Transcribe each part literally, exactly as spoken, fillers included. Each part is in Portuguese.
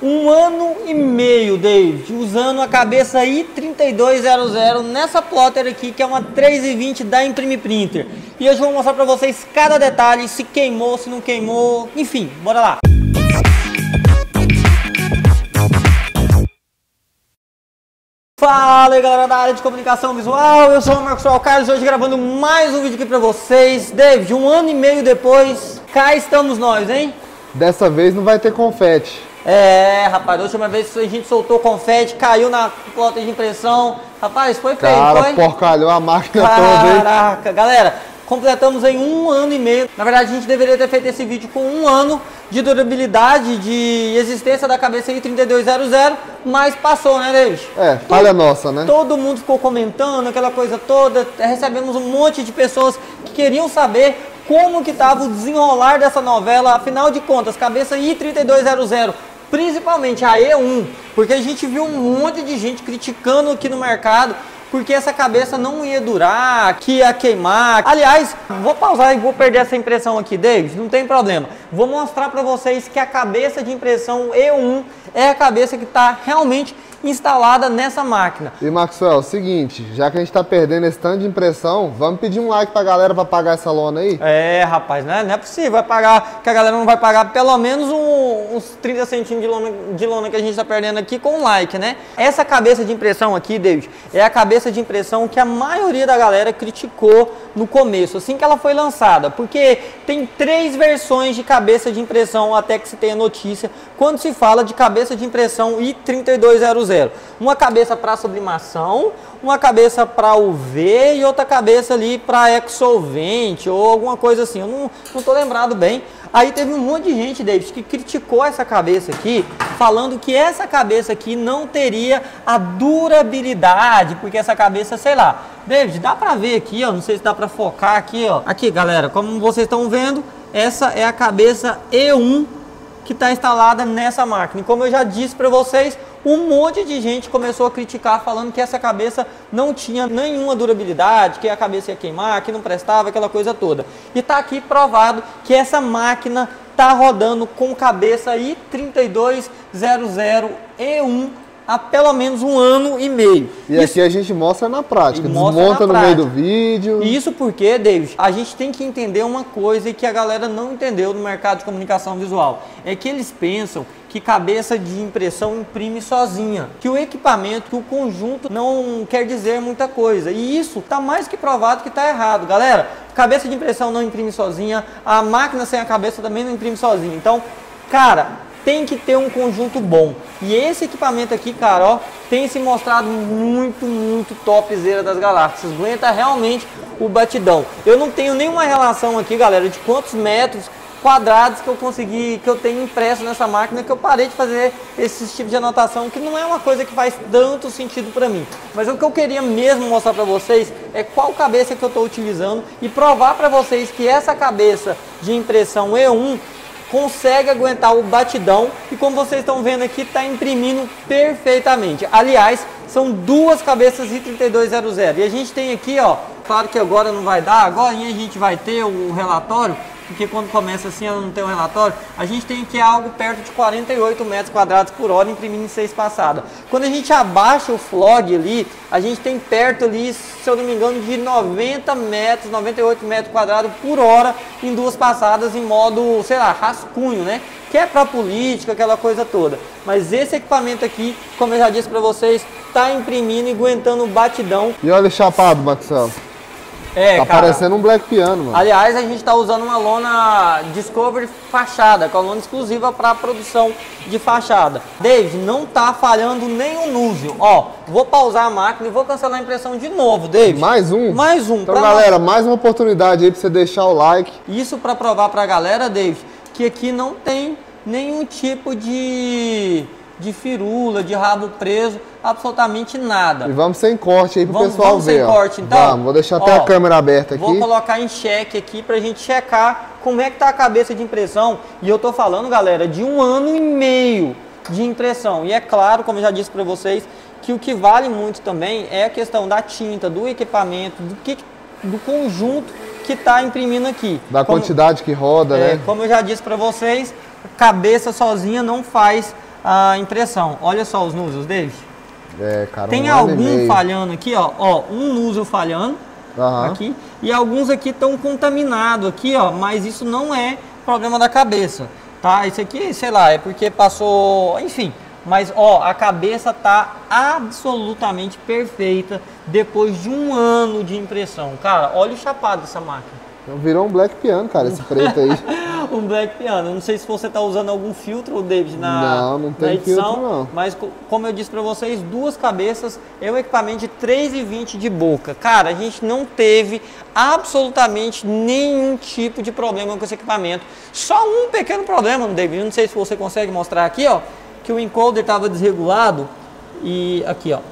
Um ano e meio, David, usando a cabeça i trinta e dois zero zero nessa plotter aqui, que é uma três e vinte da Imprime Printer. E hoje eu vou mostrar pra vocês cada detalhe, se queimou, se não queimou, enfim, bora lá. Fala aí, galera da área de comunicação visual, eu sou o Marcos Carlos, hoje gravando mais um vídeo aqui pra vocês. David, um ano e meio depois, cá estamos nós, hein? Dessa vez não vai ter confete. É, rapaz, a última vez que a gente soltou confete, caiu na plotter de impressão. Rapaz, foi feio, Cara, foi? porcalhou a máquina Caraca, toda, hein? Caraca, galera, completamos em um ano e meio. Na verdade, a gente deveria ter feito esse vídeo com um ano de durabilidade, de existência da cabeça i trinta e dois zero zero, mas passou, né, David? É, falha nossa, né? Todo mundo ficou comentando aquela coisa toda, recebemos um monte de pessoas que queriam saber como que estava o desenrolar dessa novela. Afinal de contas, cabeça i trinta e dois zero zero, principalmente a E um, porque a gente viu um monte de gente criticando aqui no mercado, porque essa cabeça não ia durar, que ia queimar. Aliás, vou pausar e vou perder essa impressão aqui, David, não tem problema. Vou mostrar para vocês que a cabeça de impressão E um é a cabeça que está realmente instalada nessa máquina. E Maxwell, seguinte, já que a gente tá perdendo esse tanto de impressão, vamos pedir um like pra galera pra pagar essa lona aí? É, rapaz, né? Não é possível, vai pagar, que a galera não vai pagar pelo menos um, uns trinta centímetros de lona, de lona que a gente tá perdendo aqui com um like, né? Essa cabeça de impressão aqui, David, é a cabeça de impressão que a maioria da galera criticou no começo, assim que ela foi lançada, porque tem três versões de cabeça de impressão até que se tenha notícia quando se fala de cabeça de impressão i trinta e dois zero zero. Uma cabeça para sublimação, uma cabeça para U V e outra cabeça ali para exsolvente ou alguma coisa assim. Eu não, não tô lembrado bem. Aí teve um monte de gente, David, que criticou essa cabeça aqui, falando que essa cabeça aqui não teria a durabilidade, porque essa cabeça, sei lá. David, dá para ver aqui, ó, não sei se dá para focar aqui, ó. Aqui, galera, como vocês estão vendo, essa é a cabeça E um que está instalada nessa máquina. E como eu já disse para vocês, um monte de gente começou a criticar, falando que essa cabeça não tinha nenhuma durabilidade, que a cabeça ia queimar, que não prestava, aquela coisa toda. E está aqui provado que essa máquina está rodando com cabeça i trinta e dois zero zero E um há pelo menos um ano e meio. E isso, aqui a gente mostra na prática, mostra desmonta na no prática. meio do vídeo. Isso porque, David, a gente tem que entender uma coisa que a galera não entendeu no mercado de comunicação visual. É que eles pensam que cabeça de impressão imprime sozinha, que o equipamento, que o conjunto não quer dizer muita coisa. E isso está mais que provado que está errado. Galera, cabeça de impressão não imprime sozinha, a máquina sem a cabeça também não imprime sozinha. Então, cara, tem que ter um conjunto bom. E esse equipamento aqui, cara, ó, tem se mostrado muito, muito topzera das galáxias. Aguenta realmente o batidão. Eu não tenho nenhuma relação aqui, galera, de quantos metros quadrados que eu consegui, que eu tenho impresso nessa máquina, que eu parei de fazer esse tipo de anotação, que não é uma coisa que faz tanto sentido para mim. Mas o que eu queria mesmo mostrar para vocês é qual cabeça que eu estou utilizando e provar para vocês que essa cabeça de impressão E um consegue aguentar o batidão e, como vocês estão vendo aqui, está imprimindo perfeitamente. Aliás, são duas cabeças i trinta e dois zero zero. E a gente tem aqui, ó, claro que agora não vai dar, agora a gente vai ter o relatório, porque quando começa assim ela não tem um relatório. A gente tem aqui algo perto de quarenta e oito metros quadrados por hora imprimindo em seis passadas. Quando a gente abaixa o flog ali, a gente tem perto ali, se eu não me engano, de noventa metros, noventa e oito metros quadrados por hora em duas passadas em modo, sei lá, rascunho, né? Que é para política, aquela coisa toda. Mas esse equipamento aqui, como eu já disse para vocês, está imprimindo e aguentando o batidão. E olha o chapado, Maxwell. É, tá cara, parecendo um Black Piano, mano. Aliás, a gente está usando uma lona Discovery fachada, que é uma lona exclusiva para produção de fachada. David, não tá falhando nenhum núcleo. Ó, vou pausar a máquina e vou cancelar a impressão de novo, David. Mais um? Mais um. Então, galera, nós... mais uma oportunidade aí para você deixar o like. Isso para provar para a galera, David, que aqui não tem nenhum tipo de... de firula, de rabo preso, absolutamente nada. E vamos sem corte aí pro vamos, pessoal vamos ver. Sem ó. corte, então. Vamos, vou deixar até ó, a câmera aberta aqui. Vou colocar em xeque aqui pra gente checar como é que tá a cabeça de impressão. E eu tô falando, galera, de um ano e meio de impressão. E é claro, como eu já disse para vocês, que o que vale muito também é a questão da tinta, do equipamento, do, que, do conjunto que está imprimindo aqui. Da como, quantidade que roda, é, né? Como eu já disse para vocês, cabeça sozinha não faz a impressão. Olha só os núcleos, David. É, cara, Tem um algum falhando aqui, ó, ó, um núcleo falhando uhum. aqui, e alguns aqui estão contaminados aqui, ó, mas isso não é problema da cabeça, tá? Isso aqui, sei lá, é porque passou, enfim, mas ó, a cabeça tá absolutamente perfeita depois de um ano de impressão. Cara, olha o chapado dessa máquina. Virou um black piano, cara, esse preto aí. Um black piano. Eu não sei se você está usando algum filtro, David, na, não, não tem na edição, filtro, não. Mas como eu disse para vocês, duas cabeças, é um equipamento de três e vinte de boca. Cara, a gente não teve absolutamente nenhum tipo de problema com esse equipamento. Só um pequeno problema, David. Eu não sei se você consegue mostrar aqui, ó, que o encoder estava desregulado e aqui, ó.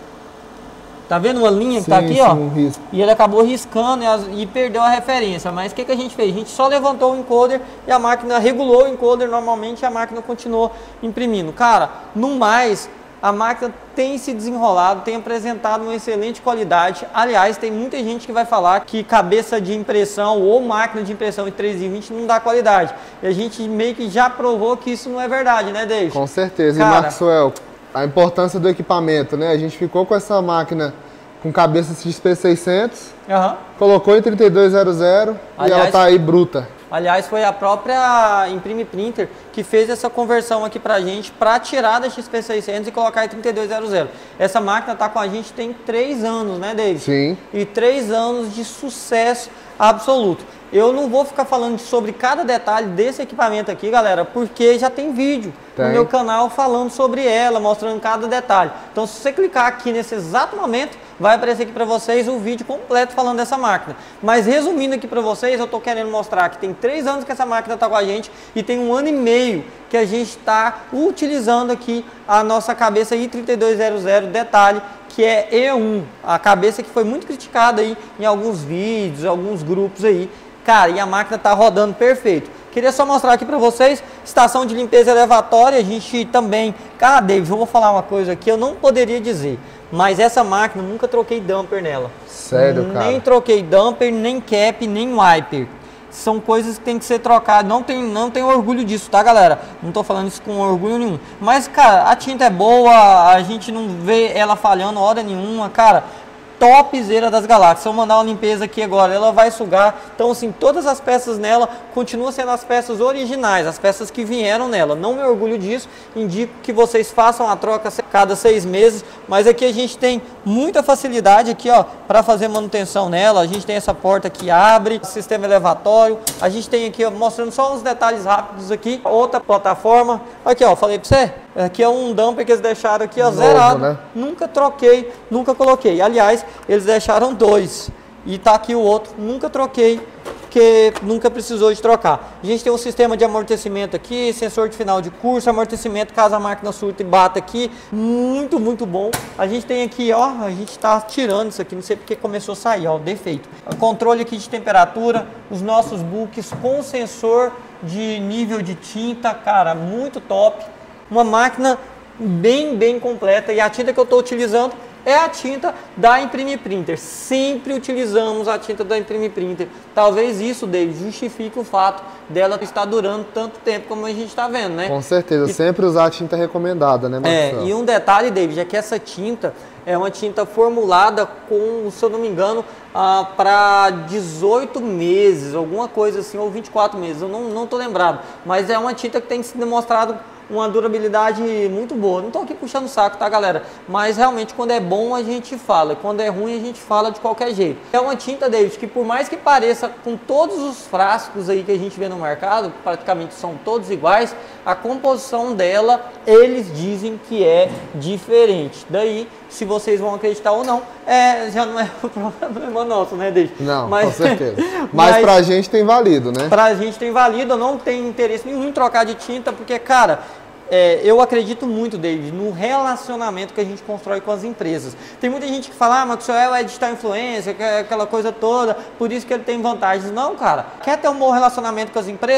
Tá vendo uma linha que sim, tá aqui, sim, ó? Um risco. E ele acabou riscando e, as, e perdeu a referência. Mas o que, que a gente fez? A gente só levantou o encoder e a máquina regulou o encoder normalmente e a máquina continuou imprimindo. Cara, no mais, a máquina tem se desenrolado, tem apresentado uma excelente qualidade. Aliás, tem muita gente que vai falar que cabeça de impressão ou máquina de impressão em três e vinte não dá qualidade. E a gente meio que já provou que isso não é verdade, né, David? Com certeza. Cara, e Maxwell, a importância do equipamento, né? A gente ficou com essa máquina com cabeça X P seiscentos, uhum. colocou em trinta e dois zero zero e ela tá aí bruta. Aliás, foi a própria Imprime Printer que fez essa conversão aqui pra gente para tirar da X P seiscentos e colocar em trinta e dois zero zero. Essa máquina tá com a gente tem três anos, né, David? Sim. E três anos de sucesso absoluto. Eu não vou ficar falando sobre cada detalhe desse equipamento aqui, galera, porque já tem vídeo tem. no meu canal falando sobre ela, mostrando cada detalhe. Então, se você clicar aqui nesse exato momento, vai aparecer aqui para vocês o vídeo completo falando dessa máquina. Mas resumindo aqui para vocês, eu estou querendo mostrar que tem três anos que essa máquina está com a gente e tem um ano e meio que a gente está utilizando aqui a nossa cabeça i trinta e dois zero zero, detalhe, que é E um, a cabeça que foi muito criticada aí em alguns vídeos, alguns grupos aí. Cara, e a máquina tá rodando perfeito. Queria só mostrar aqui para vocês, estação de limpeza elevatória, a gente também... Cara, David, eu vou falar uma coisa aqui, eu não poderia dizer, mas essa máquina, nunca troquei damper nela. Sério, cara? Nem troquei damper, nem cap, nem wiper. São coisas que tem que ser trocadas, não tem, não tem orgulho disso, tá, galera? Não tô falando isso com orgulho nenhum. Mas, cara, a tinta é boa, a gente não vê ela falhando hora nenhuma, cara... Topzera das galáxias. Se eu mandar uma limpeza aqui agora, ela vai sugar. Então, assim, todas as peças nela continuam sendo as peças originais, as peças que vieram nela. Não me orgulho disso, indico que vocês façam a troca cada seis meses, mas aqui a gente tem muita facilidade aqui, ó, para fazer manutenção nela. A gente tem essa porta que abre, sistema elevatório. A gente tem aqui, ó, mostrando só uns detalhes rápidos aqui. Outra plataforma. Aqui, ó, falei para você. Aqui é um dumper que eles deixaram aqui, ó, Novo, zerado. Né? Nunca troquei, nunca coloquei. Aliás, eles deixaram dois. E tá aqui o outro, nunca troquei, porque nunca precisou de trocar. A gente tem um sistema de amortecimento aqui, sensor de final de curso, amortecimento caso a máquina surta e bata aqui. Muito, muito bom. A gente tem aqui, ó, a gente tá tirando isso aqui, não sei porque começou a sair, ó, o defeito. O controle aqui de temperatura, os nossos books com sensor de nível de tinta, cara, muito top. Uma máquina bem, bem completa, e a tinta que eu estou utilizando é a tinta da Imprime Printer. Sempre utilizamos a tinta da Imprime Printer. Talvez isso, David, justifique o fato dela estar durando tanto tempo como a gente está vendo, né? Com certeza, e, sempre usar a tinta recomendada, né, Marcelo? É, e um detalhe, David, é que essa tinta é uma tinta formulada com, se eu não me engano, ah, para dezoito meses, alguma coisa assim, ou vinte e quatro meses, eu não, não tô lembrado. Mas é uma tinta que tem se demonstrado uma durabilidade muito boa. Não estou aqui puxando o saco, tá, galera? Mas realmente quando é bom a gente fala, quando é ruim a gente fala de qualquer jeito. É uma tinta, David, que por mais que pareça com todos os frascos aí que a gente vê no mercado, praticamente são todos iguais, a composição dela, eles dizem que é diferente. Daí, se vocês vão acreditar ou não, é, já não é o problema nosso, né, David? Não, mas, com certeza. Mas, mas pra gente tem valido, né? Pra gente tem valido, eu não tenho interesse nenhum em trocar de tinta, porque, cara, é, eu acredito muito, David, no relacionamento que a gente constrói com as empresas. Tem muita gente que fala, ah, mas o Maxwell é digital influencer, que é aquela coisa toda, por isso que ele tem vantagens. Não, cara. Quer ter um bom relacionamento com as empresas?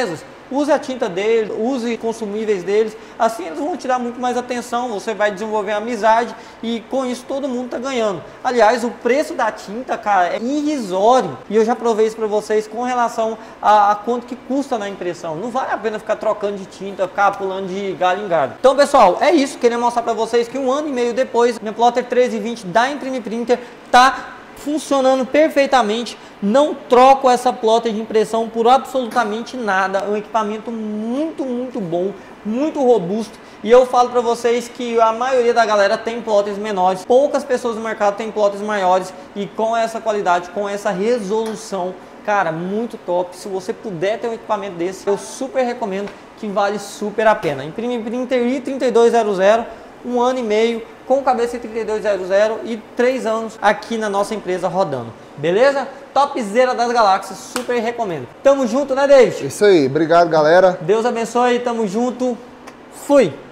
use a tinta deles, use consumíveis deles, assim eles vão te dar muito mais atenção, você vai desenvolver amizade e com isso todo mundo tá ganhando. Aliás, o preço da tinta, cara, é irrisório e eu já provei isso para vocês com relação a, a quanto que custa na impressão. Não vale a pena ficar trocando de tinta, ficar pulando de galho em galho. Então, pessoal, é isso. Queria mostrar para vocês que um ano e meio depois, minha Plotter treze vinte da Imprime Printer tá funcionando perfeitamente. Não troco essa plotter de impressão por absolutamente nada. É um equipamento muito, muito bom, muito robusto. E eu falo para vocês que a maioria da galera tem plotters menores. Poucas pessoas no mercado têm plotters maiores e com essa qualidade, com essa resolução, cara, muito top. Se você puder ter um equipamento desse, eu super recomendo, que vale super a pena. Imprime Printer i trinta e dois zero zero, um ano e meio com cabeça trinta e dois zero zero e três anos aqui na nossa empresa rodando. Beleza? Topzera das galáxias, super recomendo. Tamo junto, né, David? Isso aí, obrigado, galera. Deus abençoe, tamo junto. Fui!